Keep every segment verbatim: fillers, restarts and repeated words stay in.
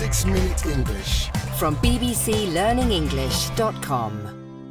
Six Minute English from b b c learning english dot com.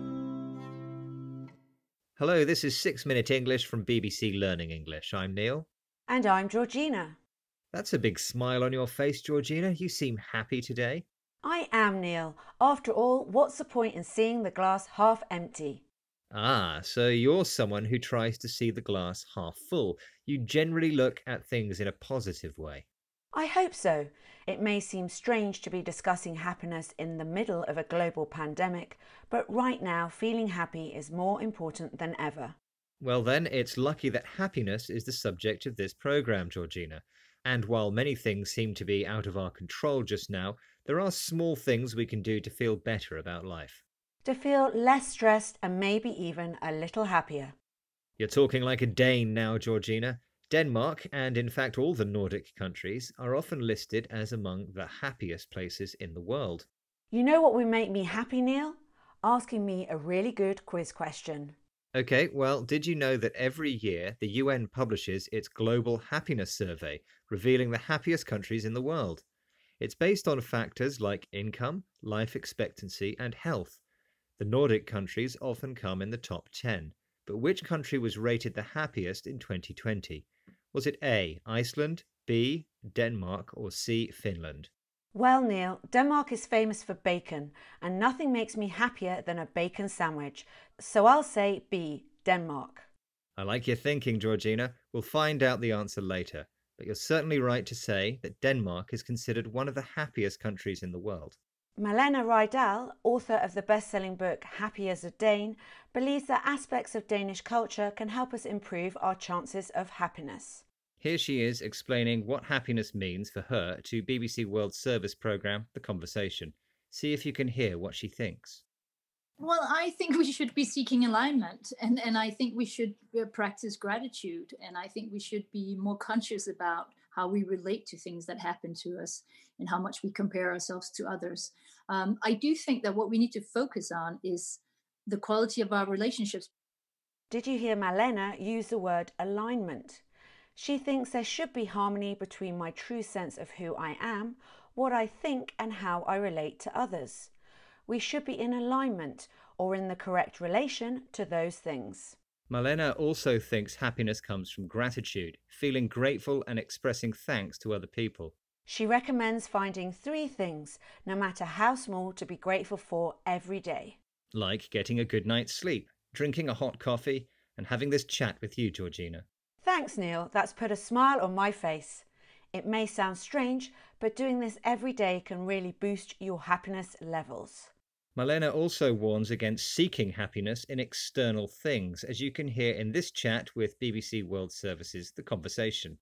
Hello, this is Six Minute English from B B C Learning English. I'm Neil. And I'm Georgina. That's a big smile on your face, Georgina. You seem happy today. I am, Neil. After all, what's the point in seeing the glass half empty? Ah, so you're someone who tries to see the glass half full. You generally look at things in a positive way. I hope so. It may seem strange to be discussing happiness in the middle of a global pandemic, but right now feeling happy is more important than ever. Well then, it's lucky that happiness is the subject of this programme, Georgina. And while many things seem to be out of our control just now, there are small things we can do to feel better about life. To feel less stressed and maybe even a little happier. You're talking like a Dane now, Georgina. Denmark, and in fact all the Nordic countries, are often listed as among the happiest places in the world. You know what would make me happy, Neil? Asking me a really good quiz question. Okay, well, did you know that every year the U N publishes its Global Happiness Survey, revealing the happiest countries in the world? It's based on factors like income, life expectancy, and health. The Nordic countries often come in the top ten. But which country was rated the happiest in twenty twenty? Was it A, Iceland, B, Denmark, or C, Finland? Well, Neil, Denmark is famous for bacon, and nothing makes me happier than a bacon sandwich. So I'll say B, Denmark. I like your thinking, Georgina. We'll find out the answer later. But you're certainly right to say that Denmark is considered one of the happiest countries in the world. Malene Rydal, author of the best-selling book Happy as a Dane, believes that aspects of Danish culture can help us improve our chances of happiness. Here she is explaining what happiness means for her to B B C World Service programme The Conversation. See if you can hear what she thinks. Well, I think we should be seeking alignment, and, and I think we should practice gratitude, and I think we should be more conscious about how we relate to things that happen to us and how much we compare ourselves to others. Um, I do think that what we need to focus on is the quality of our relationships. Did you hear Malena use the word alignment? She thinks there should be harmony between my true sense of who I am, what I think, and how I relate to others. We should be in alignment or in the correct relation to those things. Malena also thinks happiness comes from gratitude, feeling grateful and expressing thanks to other people. She recommends finding three things, no matter how small, to be grateful for every day. Like getting a good night's sleep, drinking a hot coffee, and having this chat with you, Georgina. Thanks, Neil. That's put a smile on my face. It may sound strange, but doing this every day can really boost your happiness levels. Malena also warns against seeking happiness in external things, as you can hear in this chat with B B C World Service's The Conversation.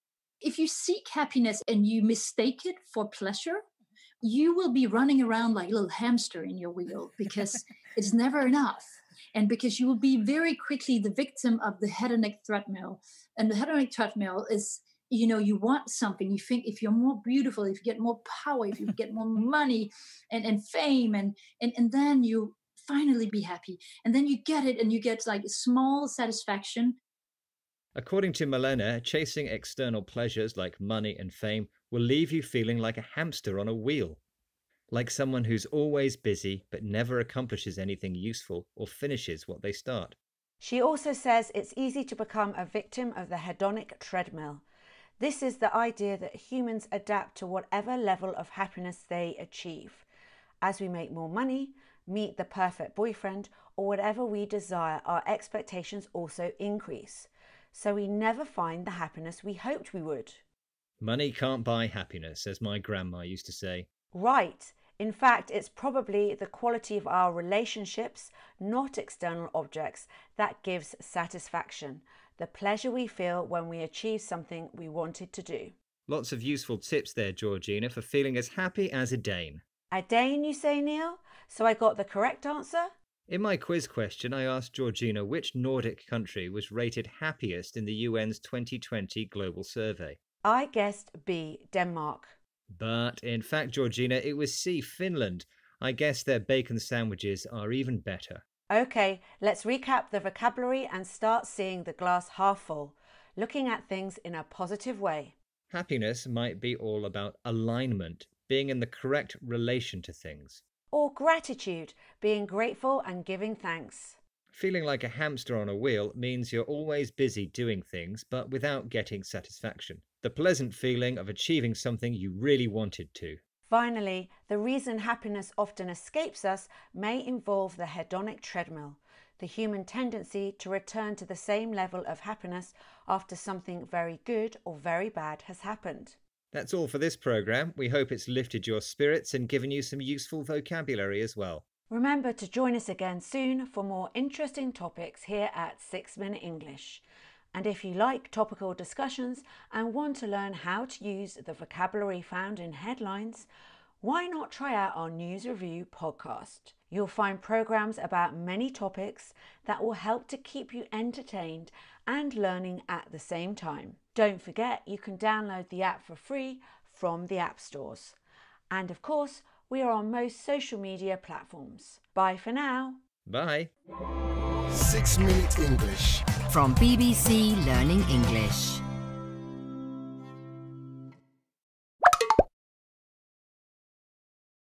If you seek happiness and you mistake it for pleasure, you will be running around like a little hamster in your wheel because it's never enough. And because you will be very quickly the victim of the hedonic treadmill. And the hedonic treadmill is, you know, you want something. You think if you're more beautiful, if you get more power, if you get more money and, and fame, and, and, and then you finally be happy. And then you get it and you get like small satisfaction. According to Malena, chasing external pleasures like money and fame will leave you feeling like a hamster on a wheel. Like someone who's always busy but never accomplishes anything useful or finishes what they start. She also says it's easy to become a victim of the hedonic treadmill. This is the idea that humans adapt to whatever level of happiness they achieve. As we make more money, meet the perfect boyfriend, or whatever we desire, our expectations also increase. So we never find the happiness we hoped we would. Money can't buy happiness, as my grandma used to say. Right. In fact, it's probably the quality of our relationships, not external objects, that gives satisfaction. The pleasure we feel when we achieve something we wanted to do. Lots of useful tips there, Georgina, for feeling as happy as a Dane. A Dane, you say, Neil? So I got the correct answer? In my quiz question, I asked Georgina which Nordic country was rated happiest in the U N's twenty twenty global survey. I guessed B, Denmark. But in fact, Georgina, it was C, Finland. I guess their bacon sandwiches are even better. Okay, let's recap the vocabulary and start seeing the glass half full, looking at things in a positive way. Happiness might be all about alignment, being in the correct relation to things. Or gratitude, being grateful and giving thanks. Feeling like a hamster on a wheel means you're always busy doing things, but without getting satisfaction. The pleasant feeling of achieving something you really wanted to. Finally, the reason happiness often escapes us may involve the hedonic treadmill, the human tendency to return to the same level of happiness after something very good or very bad has happened. That's all for this programme. We hope it's lifted your spirits and given you some useful vocabulary as well. Remember to join us again soon for more interesting topics here at Six Minute English. And if you like topical discussions and want to learn how to use the vocabulary found in headlines, why not try out our News Review podcast? You'll find programs about many topics that will help to keep you entertained and learning at the same time. Don't forget, you can download the app for free from the app stores. And of course, we are on most social media platforms. Bye for now. Bye. Six Minute English. From B B C Learning English.